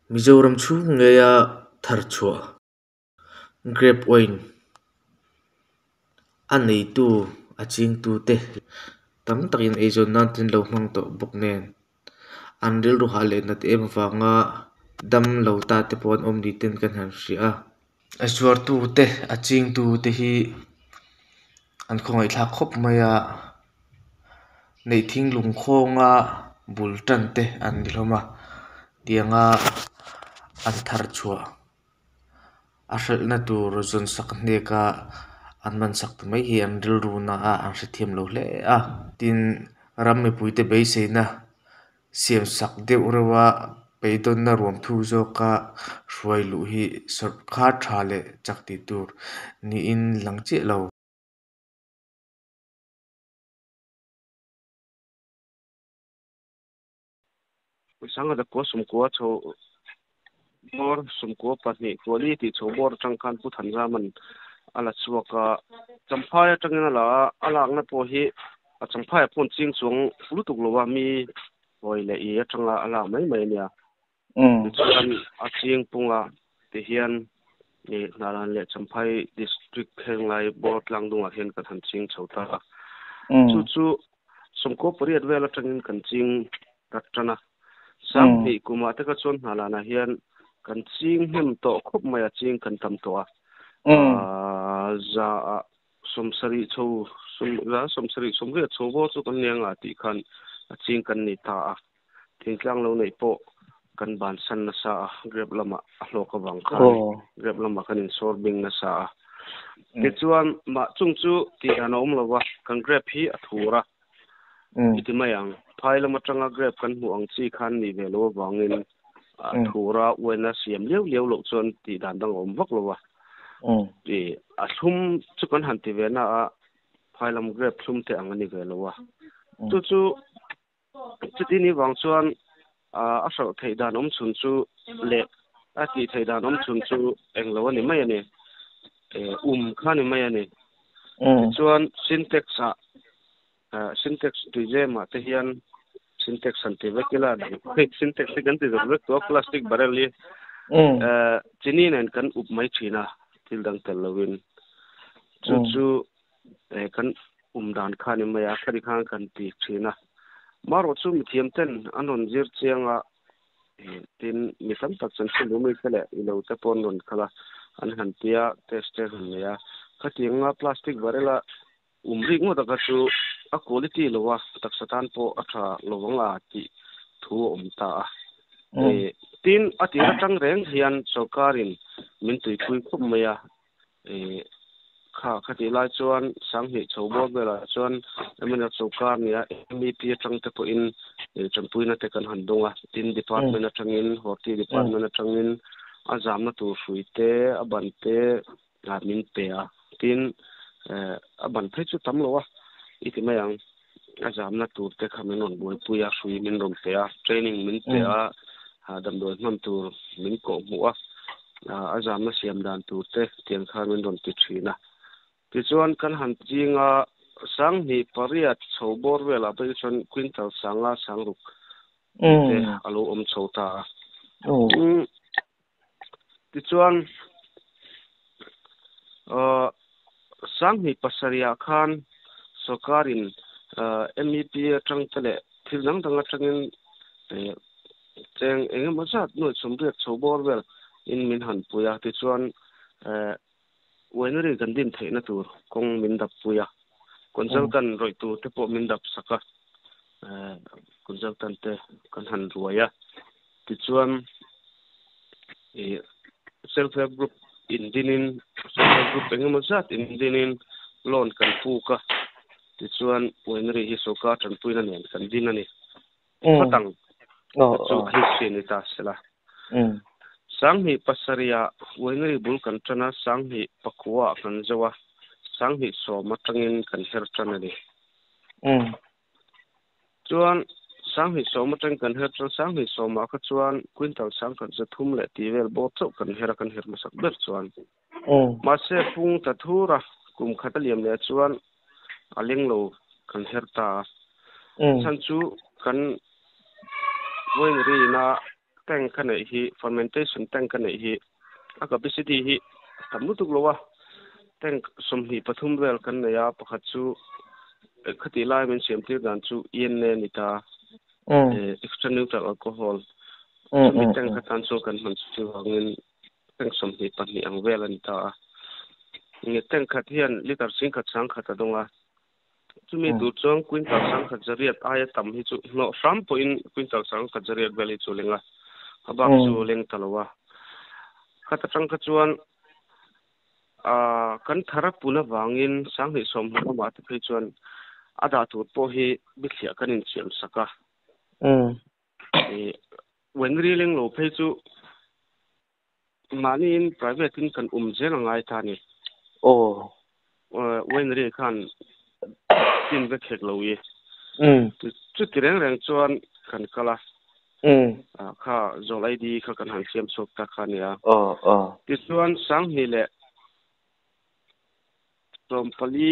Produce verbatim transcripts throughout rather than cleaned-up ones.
Mizoram chu ngeya thar chua grape wine anei tu aching tu te tam takin ezon nan tin lo mang to buk nen andil ru hale na te em wanga dam lo ta te pon om di ten kan han ria ashwar tu te aching tu te hi an khongai thla khop maya nei thing lung khonga bul tan te an ni hloma tianga an thar chua a hrel na tur zon sak hne ka an man sak mai hi an ril ru na a an hrethiam lo hle a tin ram mi puite be se na siam sak deuh rewa peidon na ruam thu zo ka hruai lu hi sor kha tha le chak ti tur ni in lang che lo sanga da ko sum ko cho bor sum ko pahni koli ti cho bor tangkan pu than ra man ala chuaka champhaya tangena la alak na po hi a champhaya pon ching chung lutuk lowa mi hoi le i atanga ala mai mai nia mm chuan a ching punga te hian ni naran le champhai district khenglai board langdunga hian ka than ching chhota mm chu chu sumko pariat vela tangin kan ching ratana sang ni kuma te ka chon hala na hian kan ching him to khop maya ching kan tam to a za somsari cho sum la somsari somre cho bo chu kan nianga ti khan a ching kan ni ta a thingtlang lo nei po kan ban san na sa grab lama a hloka bang kha grab lama kan in sor bing na sa ti chuan ma chung chu ti anom lowa kan grab hi a thura iti mayang phaila matanga grab kan hu ang chi khan ni velo wangin a thura wena siam leu leu lo chon ti dan dang om vak lowa ti a thum chu kan han ti vena a phailam grab thum te angani velowa chu chu chuti ni wang chuan a a so thei dan om chun chu le a ti thei dan om chun chu englo ni mai ani e um khani mai ani chuan syntax a syntax tu je ma te hian syntax ante vekila dang syntax kan ti vek to plastic barrel li eh chini nen kan up mai china til dang tel lowin chu chu e kan um dan khani maya khari khan kan ti china maro chu mi thiam ten anon zir chianga tin mi sam tak chan chu mi khale ilo te pon non khala an han tia tester han ya khatinga plastic barrel umri ngo da chu a quality lowa tak satan po atha lowanga ti thu om ta e tin atira tang reng hian sarkarin min tui pui khup maya e kha khati lai chuan sang hi chobor bela chuan amena sarkar nia M E P tang te po in champui na te kan handonga tin department atangin horti department atangin azam na tu suite abante gamin pe a tin aban phei chu tam lowa iti mayang azam na tur te khamenon boi puya sui min rom te a training min te a dam do mam tur min ko mu a azam na siam dan tur te tiang kha min rom ti thina ti chuan kan han chinga sang ni pariat chobor vela pe chon quintal sanga sangruk te alo om chota ti chuan sang ni pasaria khan sarkarin M E P atang tele thil nang dang atangin cheng engem mazat no chomriat chobor vel in min han puya ti chuan wenari gandin theina tur kong min dap puya consultant roi tu te po min dap saka consultant te kan han ruaya ti chuan e self help group in dinin self help group engem mazat in dinin loan kan pu ka ti chuan wenari hi soka tan puina nen kan din ani patang chu hi sin ta sela sang hi pasaria wenari bul kan tana sang hi pakwa kan jawa sang hi so matangin kan her tana ni chuan sang hi so matang kan her tana sang hi so ma kha chuan quintal sang kan za thum le ti vel bo chau kan her kan her masak ber chuan ma se pung ta thura kum khataliam le chuan aling lo kan herta san chu kan wenari na tank kan nei hi fermentation tank kan nei hi a capacity hi tamu tuk lowa tank som hi pathum vel kan nei a pakhat chu khati lai men siam tir dan chu yen ne nita extra neutral alcohol so mi tank ka tan so kan man chu angin tank som hi pani ang vel an ta nge tank khat hian liter sing khat sang khat adonga chumi du chong quintal sang khat zariat aya tam hi chu no ram po in quintal sang khat zariat vel hi chu lenga habak chu leng talowa khata tang kha chuan a kan thara puna wangin sang hi som ma ma te phei chuan ada tu po hi bithia kan in chiam saka um e when reeling lo phei chu mani in private in kan um je ngai tha ni o when re khan tin ve khek lo ye um chu tireng reng chuan kan kala um a kha zolai di kha kan han siam chok ta kha nia o o ti chuan sang hi le tom pali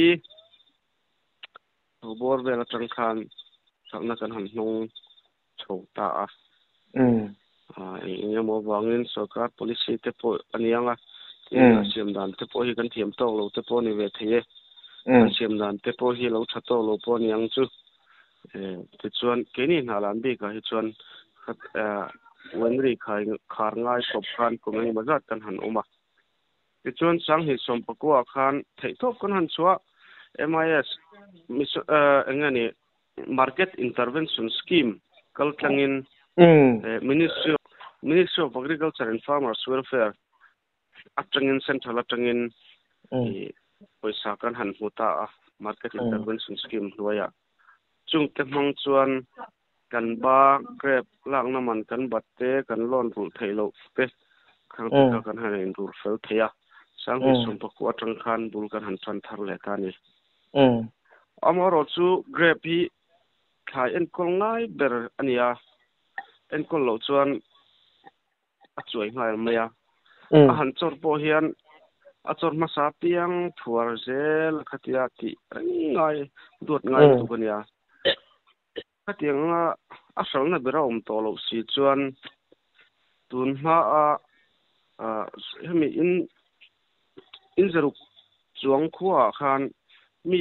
bor vela tang khan sakna kan han hnung chok ta a um a inga mo wangin sarkar policy te po anianga ina siam dan te po hi kan thiam tok lo te po ni ve theye kan siam dan te po hi lo thato lo po ni ang chu e ti chuan ke ni na lan bi ka hi chuan khat a wenri khai khar ngai sop khan ko ngai mazat kan han uma ti chuan sang hi som pakwa khan thei thop kan han chua M I S mis uh engani market intervention scheme kaltangin ministry ministry of agriculture and farmers welfare atangin central atangin e poisa kan han huta market intervention scheme loya chung te mong chuan kan ba grab lang na man kan batte kan lon ru thailo pe khang ta kan han in ru fel theya sang hi som pakwa tang khan bul kan han tran thar le ta ni um amaro chu grab hi khai en kol ngai ber ania en kol lo chuan a chuai ngai maya a han chor po hian a chor ma sa piang thuar zel khatia ti ngai dot ngai tu kania khatianga a sal na bera om to lo si chuan tun ma a a hemi in in zaruk chuang khuwa khan mi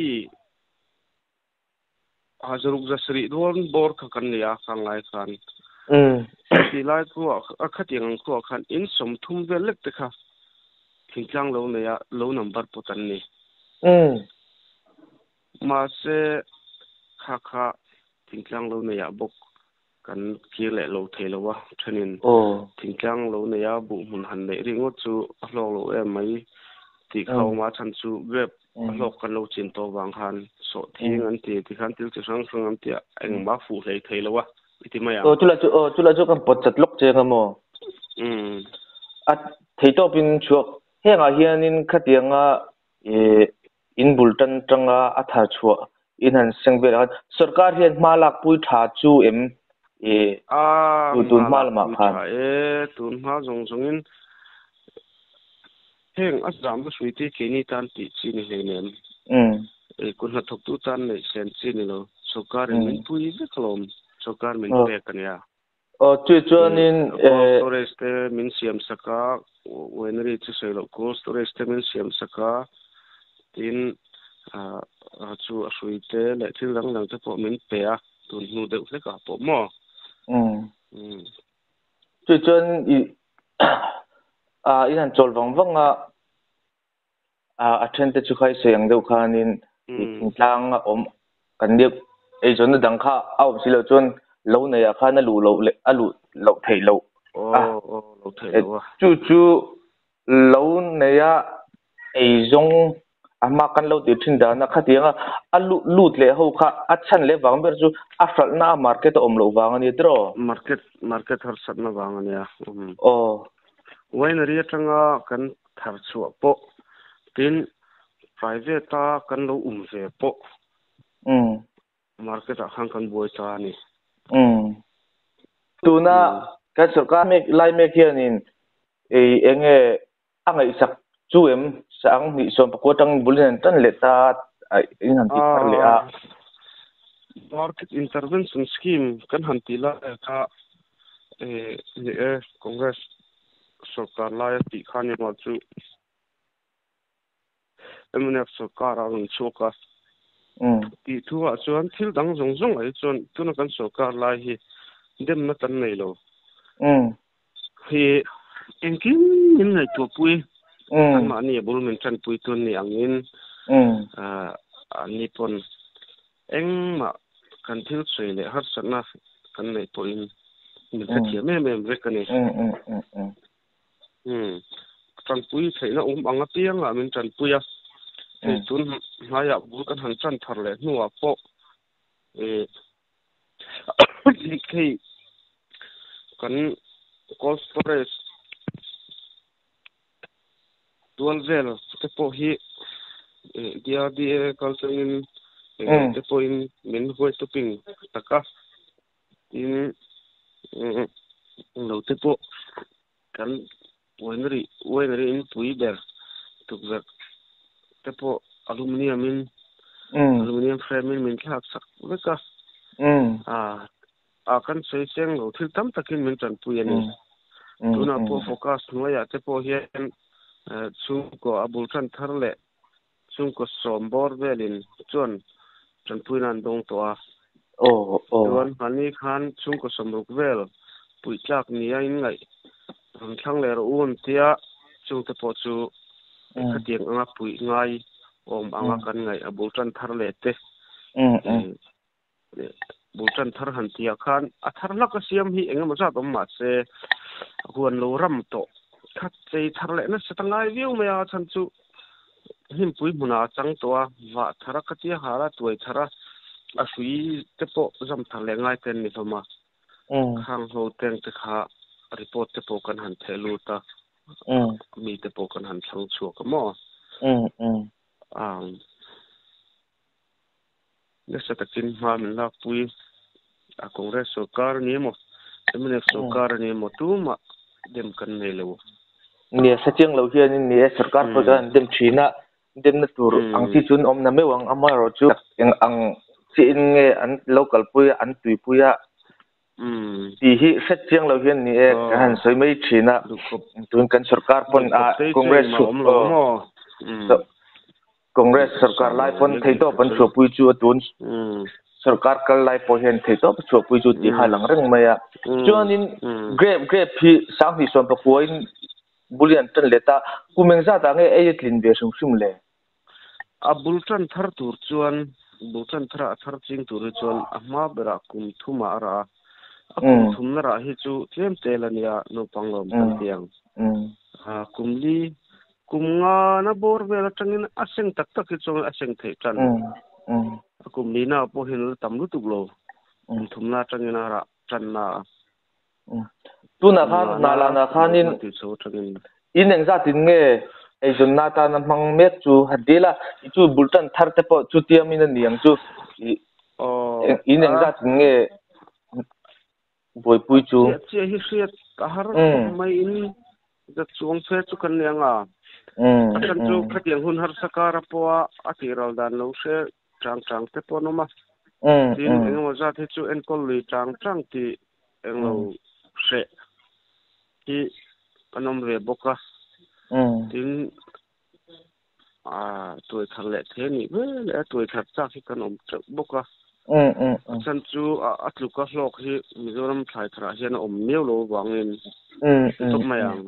hazaruk jasri don bor kha kan lia khangai khan um ti lai ko a khatiang ko khan in som thum ve lek te kha thingtlang lo ne ya lo number potan ni um ma se kha kha thingtlang lo ne ya bok kan ki le lo thelo wa thanin o thingtlang lo ne ya bu mun han le ringo chu a lo lo em mai ti khau ma chan chu grab lok kan lo chin to wang khan so thing an ti ti khan til chu sang sang am tia eng ma fu hlei theilo wa iti maya o chula chu o chula chu kan pot chat lok che ngamo um a theito pin chu henga hianin khatianga e in bultan tanga a tha chu in han sengbera sarkar hian malak pui tha chu em e a tun mal ma khan e tun ma jong jongin heng asram ba suiti keni tan ti chi ni henen um e kun ha thok tu tan nei sen chi ni lo sarkar min pui ve khlom sarkar min pe kania o chu chuanin e storage te min siam saka wenri chu selo cold storage te min siam saka tin a chu a suite le thil lang lang te po min pe a tun nu de hle ka po mo um um chu chuan i a inan chol wang wanga a athen te chu khai seng deuh khanin tlang om kan deuh ei zon na dang kha au silo chon lo nei a kha na lu lo le a lu lo thei lo o o lo thei lo chu chu lo nei a ei zong ama kan lo ti thin da na khatianga a lu lut le ho kha a chan le wang ber chu a fal na market om lo wang ani tro market market har sat na wang ani a o wain ri atanga kan thar chu po tin private ta kan lo um ve po um market a khang kan boi ta ni um tuna ka sarkar mek lai mek hianin e enge angai sak chu em sang ni som ko tang bulen tan le ta in han ti thar le a market intervention scheme kan han ti la ka เอนี่เอคอนเกรสสการลายติขันยมาจูเอ็มเนฟสการเราหนึ่งชั่วกันตีทั่วส่วนที่ดังจงจงไอ้ส่วนตัวนั้นสการลายที่เดิมนั่นตันไม่รู้เฮ้เอ็งกินยังไงตัวปุยอันมาเนี่ยบุรุษมันจันปุยตัวนี้อังอินอ่าอันนี้ปนเอ็งมากันที่สวยเลยฮัสนะกันในตัวนี้มันจะเขียนไม่ไม่เรียกกันนี่อืมอืมอืมอืมอืมจันปุยใช่นะองค์อังเตียงอ่ะมันจันปุยอ่ะไอ้ตุนหายาบุรุษกันหันจันทร์เลยนัวโปเออที่ที่กันคอสโตเรสตัวเวลแต่พอฮีเออเดียดีเอคัลเซนินเออแต่พออินมินหัวตุปิงตะกะอินเออเราแต่พอกันวันนี้วันนี้อินปุยเบลตุกเวลแต่พออลูมิเนียมอินอลูมิเนียมเฟรมอินมินแค่สักเล็กอะอ่าอากันใช้เสียงเราที่ตั้มตะกินมินจันปุยนี่ตัวน่ะพอโฟกัสหน่วยแต่พอเห็นซุ่มก็อับุลชันทาร์เล่ซุ่มก็สมบูรณ์เวลินจวนจันปุยนันดงตัวโอ้โอ้จวนฮันนี่ขันซุ่มก็สมบูรณ์เวลปุยจากนี้ยังไงทั้งเลรอุ่นเทียซุ่มแต่พอจูขัดยังอ่ะปุยไงอมอ่ะกันไงอับุลชันทาร์เล่เต้บุลชันทาร์หันเทียขันอัธร์ลักเสียมฮีเองมันจะต้องมาเสหวนลูรัมโตขัดใจทาร์เล่นั่นสตังไงวิวเมียฉันจูหิมปุยมุนาจังตัวว่าทาร์กัดยังหาละตัวทาร์อาศัยเตปโจำทาร์เล่ง่ายเต็นนี่พม่าข้างเราเต็นเตข้ารีพอร์ตเตปกันหันเทลูตามีเตปกันหันทั้งชัวก็มั่วอ่าเนี่ยสตักินมามันลักปุยอาคงเรศสุการนี้มั้งแต่มันเรศสุการนี้มั้งตัวมาเดิมกันไม่รู้เนี่ยสัจจริงเราเห็นเนี่ยสุการพอจะเดิมชีน่ะเดิมนั่นตัวอังที่จุนอมนั่นไม่หวังอามาเราจุยังอังที่อินเงอัน local ปุยอันตุยปุยอ่ะที่ที่สัจจริงเราเห็นเนี่ยการสวยไม่ชีน่ะตัวกันสุการพอนอ่ะคงเรศสุคงเรศสุการไล่พอนที่ตัวเป็นชัวปุยจูตุนสุการกันไล่พอเห็นที่ตัวชัวปุยจูที่หาหลังเรื่องไม่อ่ะจวนนี้เกรฟเกรฟที่สังที่ส่วนประกอบบุลยันตันเลต้ากูเมงซาต่างเอเอลินเบียสุ่มสุ่มเลยอ่ะบุลตันทาร์ตูร์จวนบุลตันทาร์ทาร์จิงตูร์จวนอ่ะมาเบราคุมทุ่มอาระอ่ะคุมทุ่มนาระฮิจูเทียมเตลันยาโนปังลมตันเตียงอ่ะคุมลีคุมงานาบอร์เวลจังอินอาเซงตักตักฮิจูอาเซงเทจันอ่ะคุมลีน่าพอเห็นตัมลุตุกโลคุมทุ่มนาจังอินาระจันนาตัวนักข่าวนาลานักข่าวนี่อินเองจะถึงเงยไอ้จนนาตานันมังเมฆจูฮัดเดล่าจูบุลตันทาร์เตปจูเตียมินันยังจูอินเองจะถึงเงยบอยปุยจูเจ้าฮิเสียตาฮาร์ไม่อินจะจวงเฟจูกันยังอ่ะฉันจูขัดยังหุ่นฮาร์สการ์ปัวอาทิรัลดานลูเชจังจังเตปโนมาทีนี้เองว่าจะที่จูเอ็นคอลลีจังจังที่เองเราเสะที่ขนมเรียบกะถึงอ่าตัวทะเลเทนี่เว้ยแล้วตัวทัดจากที่ขนมจะบกะฉันจูอัตลุกะโลกที่มิโซรัมไทยทราเห็นอมเนียวโลวังเงินทุกมาอย่าง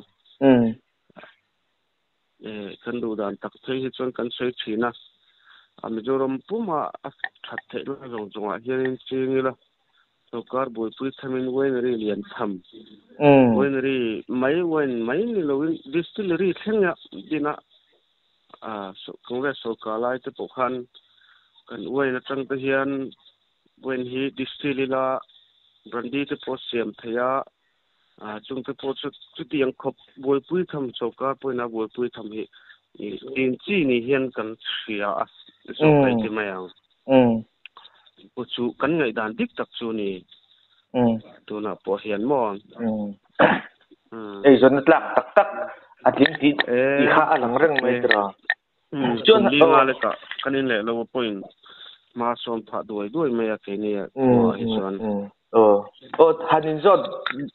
เออฉันดูด่านตักเทที่จนกันใช้ชีนะอ่ามิโซรัมปุ่มอ่ะทัดเทแล้วจงจงอ่ะเห็นจริงเลยสุการบุยปุยทำเป็นเวนรีเลียนทำเวนรีไม่เวนไม่นี่เราดิสติลรีเท่งเนี่ยดีนะอ่าสุคงเรศสุการไล่ที่ปกหันกันเวนจังตะเฮียนเวนฮีดิสติลละบรันดีที่ปอเสียมเทียอ่าจงที่ปอสุดจุดยังขบบุยปุยทำสุการปุยนะบุยปุยทำฮีดินจีนี่เฮียนกันเสียสุกไปที่ไม่เอาอุจุกันไงด่านดิกตักจูนี่ตัวน่ะพอเห็นมองไอ้จนตักตักตักอาทิตย์ที่ที่ข้าหลังเรื่องไม่ตราจนลีงาเลยกะกันนี่แหละเราพูดมาส่งผ่าด้วยด้วยไม่อยากเห็นเนี่ยไอ้จนโอ้โอ้ฮันนินจด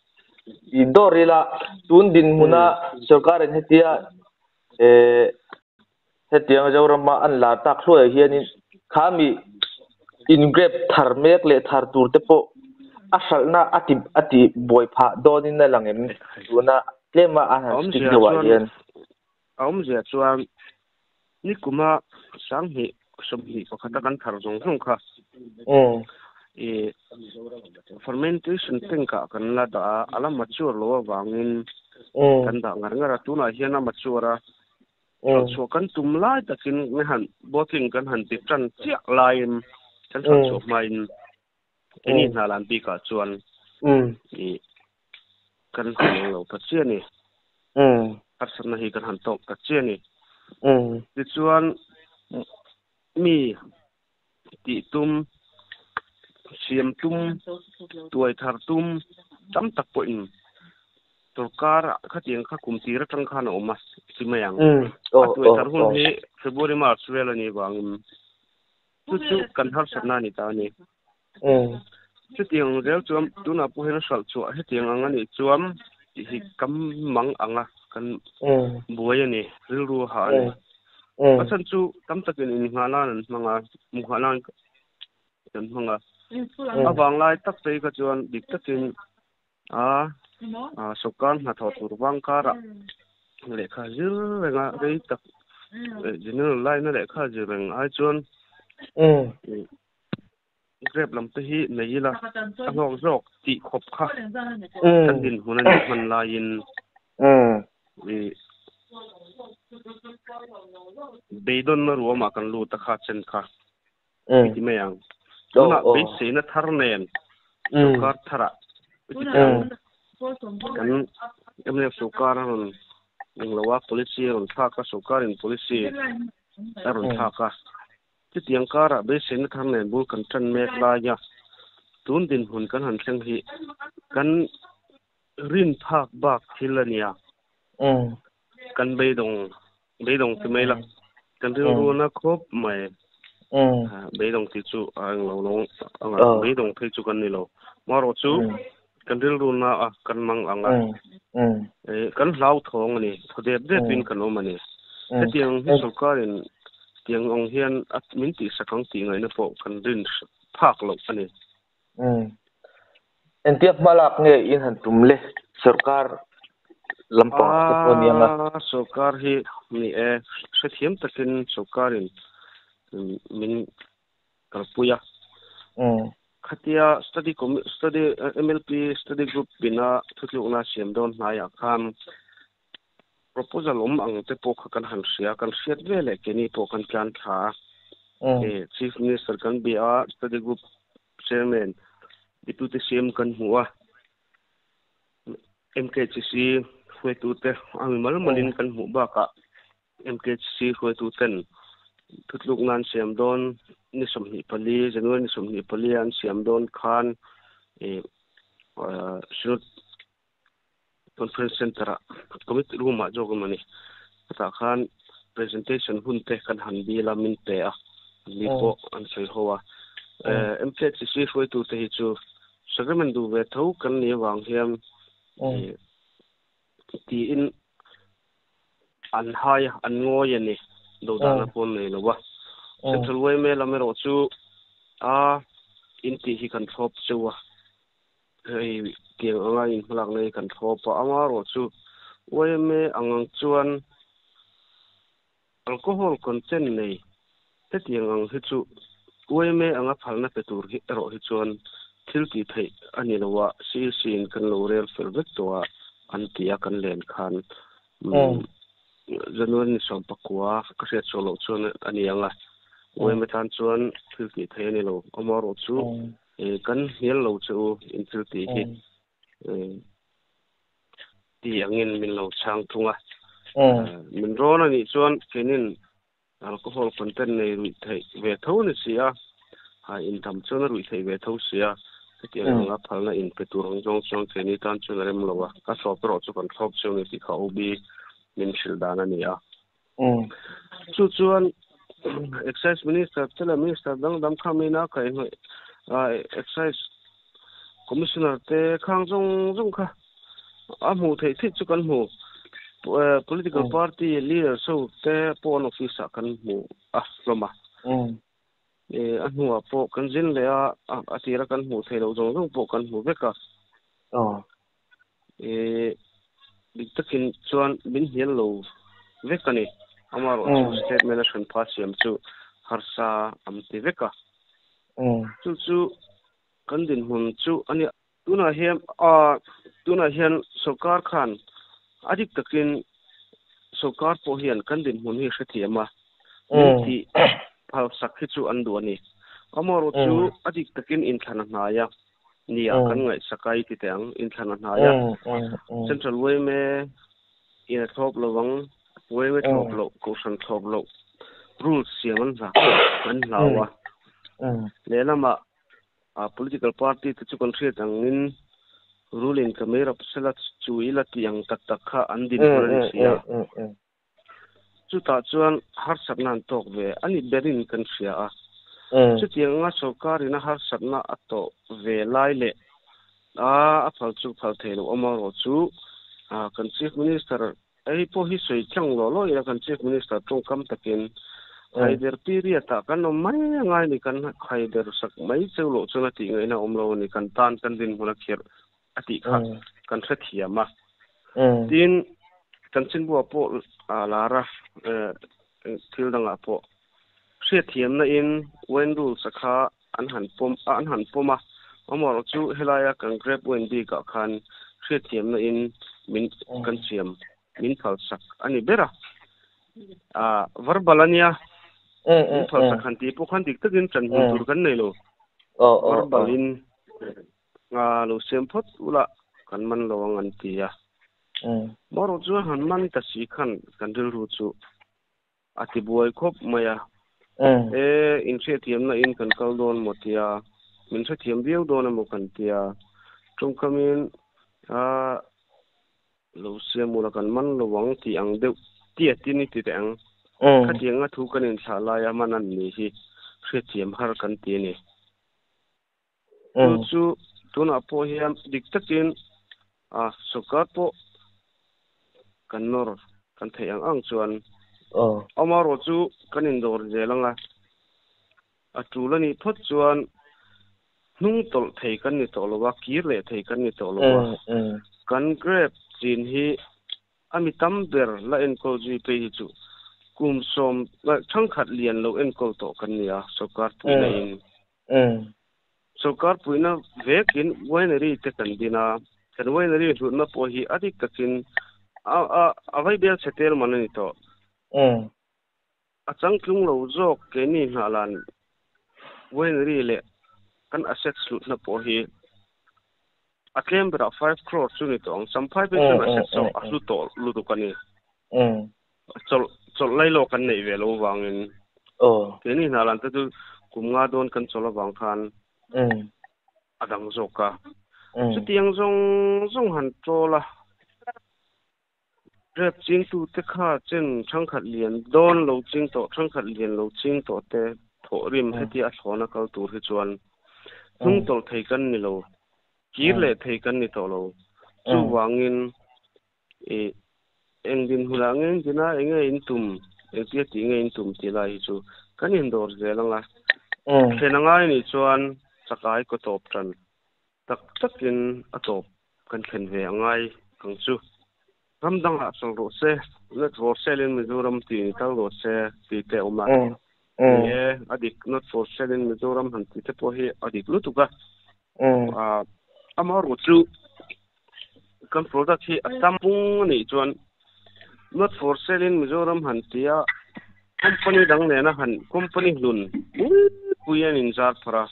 idorila tun din muna sarkarin hetia eh hetiang jawrama an la tak hloi hianin khami ingrep tharmek le thar tur te po asalna ati ati boy pha donin na langem tuna tlema an stick dewa hian aum zia chuan ni kuma sang hi som hi pakhata kan thar jong jong kha um e fermentation tenka kan la da ala mature lo wangin kan da ngar ngara tuna hiana mature so kan tum lai takin ne han bottling kan han ti tran chia lain kan so so main ini nalan bi ka chuan um e kan han lo ta chia ni um asana hi kan han tok ta chia ni um ti chuan mi ti tum siam tum tuai thar tum tam tak po in torkar kha tiang kha kum tira tang kha na omas simayang tuai thar hun he february march wela ni wang chu chu kan har sana ni ta ni um chu tiang rel chuam tuna pu hen sal chu he tiang anga ni chuam hi kam mang anga kan buaya ni riru ha ni asan chu tam takin in ngalan manga mukhalan kan manga awang lai tak sei ka chuan dik takin a a sokan na tho tur wang kara le kha zil renga rei tak general lai na le kha zil reng ai chuan um grab lam te hi nei la angok jok ti khop kha kan din hunan man la in um e beidon na ruama kan lu ta kha chen kha ti mayang tuna be se na thar nen sukar thara kan emne sukar ron inglawa policy ron tha ka sukar in policy aron tha ka ti tiang kara be se na thar nen bul kan tran mek la ya tun din hun kan han thleng hi kan rin phak bak thilania um kan beidong beidong ti mai la kan ru ru na khop mai um beidong ti chu ang lo long anga beidong thei chu kan ni lo maro chu kan ril ru na a kan mang anga um e kan hlau thong ani thode de pin kan o mani te tiang hi sarkarin tiang ong hian at min ti sakang ti ngai na po kan rin phak lo ani um entiap malak nge in han tumle sarkar lampang te ponianga sarkar hi ni e sethiam takin sarkarin min kalpuya um khatia study study M L P study group bina thutlu na siam don na ya kham proposal om ang te po kan han sia kan siat vele ke ni po kan plan tha e chief minister kan bi a study group chairman deputy C M kan huwa M K C C khoi tu te ang mal malin kan hu ba ka M K C C khoi tu ten thutluk nan siam don ni som hi pali janoi ni som hi pali an siam don khan e shut conference center committee room ma jog mani ta khan presentation hun te kan han bi la min te a li po an sei howa M K C C khoi tu te hi chu sagremen du ve tho kan ni wang hiam ti in an hai an ngoi ani do da na pon nei lo wa central way me la me ro chu a in ti hi kan thop chuwa hei tiang anga inhlak nei kan thop pa ama ro chu way me angang chuan alcohol content nei te tiang ang hi chu way me anga phalna pe tur hi ro hi chuan thil ti thei ani lo wa si sin kan lo rel fel vek to a an tia kan len khan January som pakwa ka se cholo chuan ani anga way me tan chuan thil ti thei ani lo amaro chu e kan hial lo chu in thil ti hi e ti angin min lo chang thunga min ron ani chuan kenin alcohol content nei rui thei ve tho ni sia ha in tam chuan rui thei ve tho sia ti anga phalna in petur hong jong chong keni tan chuan rem lowa ka so pro chu kan thop chu ni ti kha ubi min shil dana ni a chu chuan excise minister tela minister dang dam khamina kai excise commissioner te khang jong jong kha a mu thei thi chu kan mu political party leader so te pon office kan mu a loma e a nu a po kan jin le a atira kan mu thei lo jong jong po kan mu veka oh e diktakin chuan bin hian lo vekani amaro state management party am chu harsa am ti veka chu chu kan din hun chu ani tuna hian a tuna hian sarkar khan adik takin sarkar po hian kan din hun hi hrethiama ti phal sakhi chu an du ani amaro chu adik takin in thana hnaya nia kan ngai sakai ti tang in thana hnaya central way me in thop lawang way me thop lo ko san thop lo rules siaman za kan lawa lelama a political party te chu kon thriat angin ruling kamera pasala chu ila tiang tak tak kha andin puran sia chu ta chuan har sabnan tok ve ani berin kan sia a chu tianga sarkar ina har sabna ato ve lai le a a phal chu phal thelo amaro chu a kan chief minister ei po hi soi chang lo lo ila kan chief minister tong kam takin haider period ta kan no mai ngai ni kan haider sak mai chelo chuna ti ngai na omlo ni kan tan kan din hula khir ati kha kan thethia ma tin kan chin bu po lara thil danga po se thiam na in when rule sakha an han pom an han poma amor chu helaya kan grab when bi ka khan se thiam na in min kan chiam min phal sak ani bera a verbalania mm phal sak khan ti po khan dik takin chan hu tur kan nei lo oh verbalin nga lo sem phot ula kan man lo an ti ya moro chu han man ta si khan kan dil ru chu ati buai khop maya e in se thiam na in kan kal don motia min se thiam biau don mo kan tia tung kamin a lo sem mula kan man lo wang ti ang deu tia tini ti tang khatianga thu kan in sala ya manan ni hi se thiam har kan ti ni chu tuna po hiam diktakin a sarkar po kan nor kan theyang ang chuan oh amaro chu kanin dor jelanga atulani phot chuan nung tol thei kan ni tolwa kir le thei kan ni tolwa kan grab chin hi ami tamber la en ko ji pe hi chu kum som la thang khat lian lo en ko to kan nia sarkar puina in sarkar puina vekin wainari te kan dina kan wainari hu na po hi adik takin a a avai bel setel manani to a changklung lo jok ke ni halan wainari le kan asset slut na po hi a claim bra five crore chu ni tong sam five percent asset so asu to lu du kan ni chol chol lai lo kan nei ve lo wangin oh ke ni halan ta tu kumnga don kan chola wang khan adang zoka chu tiang zong zong han tola rep ching tu te kha chen thang khat lian don lo ching to thang khat lian lo ching to te tho rim heti a thona kal tur hi chuan tung tol thei kan ni lo kir le thei kan ni to lo chu wangin e engdin hulangeng dina enge in tum e tia ti nge in tum ti lai chu kan in dor zelanga thenangai ni chuan sakai ko top tran tak takin atop kan khen ve angai ang chu ramdang a sang ro se let for selling mizoram ti tal ro se ti te oma e adik not for selling mizoram han ti te po hi adik lutuka a amar chu kan product hi atampung ni chuan not for selling mizoram han tia company dang ne na han company lun puyan in zar para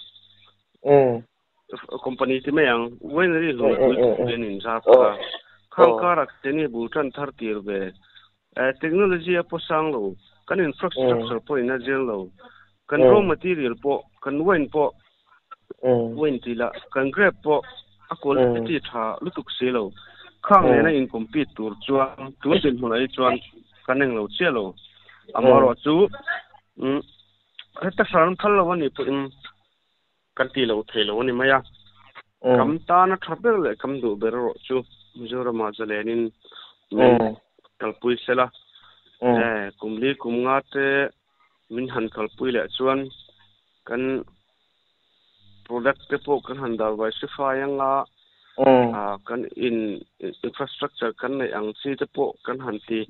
company ti mayang when ri lun puyan in zar para khangkara teni butan thar tir be technology po sang lo kan infrastructure po ina jen lo kan raw material po kan wine po wine tila kan grab po akol ti tha lutuk se lo khang ne na in compete tur chuan tu sin hulai chuan kaneng lo chelo amaro chu um ta saran thal lo ni pu kan ti lo thelo ni maya kam ta na thabel le kam du ber ro chu Mizoram Zalenin min kalpui sela eh kumli kumnga te min han kalpui le chuan kan product te po kan han dal vai sifa yanga a kan in infrastructure kan nei ang chi te po kan han ti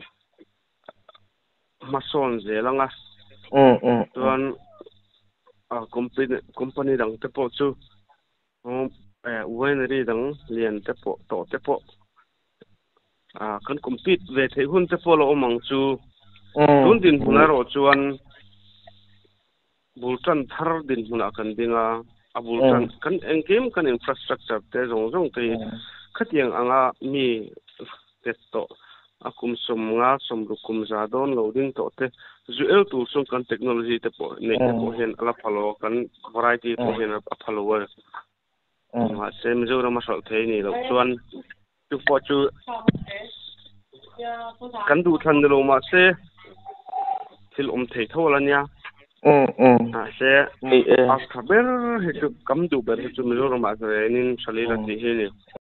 mason zelanga chuan a company company dang te po chu eh winery dang lian te po to te po à kan compete về thế hun te polo omang chu tun din huna ro chuan bultan thar din huna kan dinga a bultan kan engkem kan infrastructure te rong rong te khatiang anga mi te to akum som nga som rukum za don loading to te zuel tu sung kan technology te po ne te po hen ala phalo kan variety po hen a follower ma sem zo ra ma sol the ni lo chuan tu po chu kan du than lo ma se thil om thei thola nia um um a se ni a khaber he chu kam du ber chu mi ro ma re nin salila ti he ni